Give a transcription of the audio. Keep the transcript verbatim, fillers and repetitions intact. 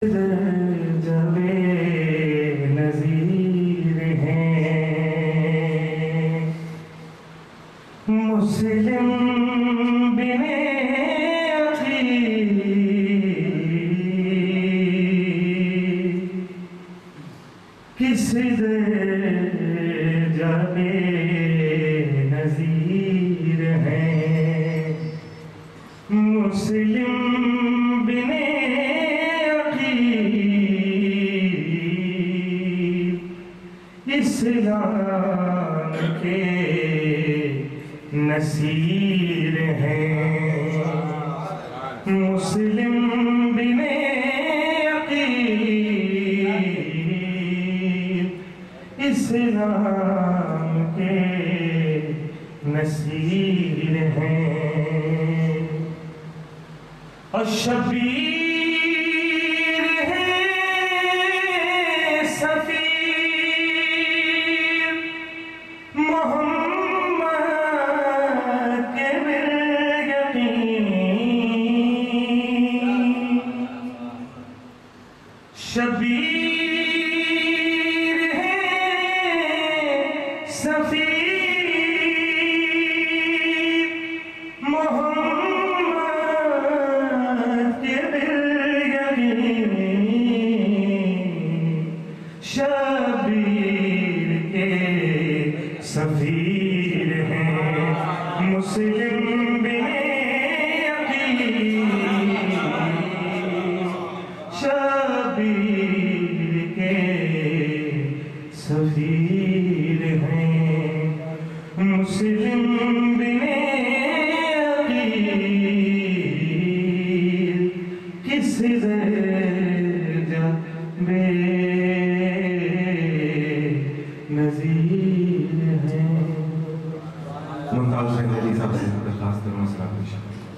جب نظیر ہیں مسلم بن عقیل کس جب نظیر ہیں مسلم بن اسلام کے نصیر ہیں مسلم بن عقیل اسلام کے نصیر ہیں اور شبیر ہیں صفی شبیر ہے سفیر محمد کے بالیغین شبیر کے سفیر ہیں مسلم بن عقیل شبیر کے سفیر ہیں مسلم بن عقیل کس درجہ بے نظیر ہیں ممتاز شہید علی صاحب سے درخواست کروں اسلام کی شکل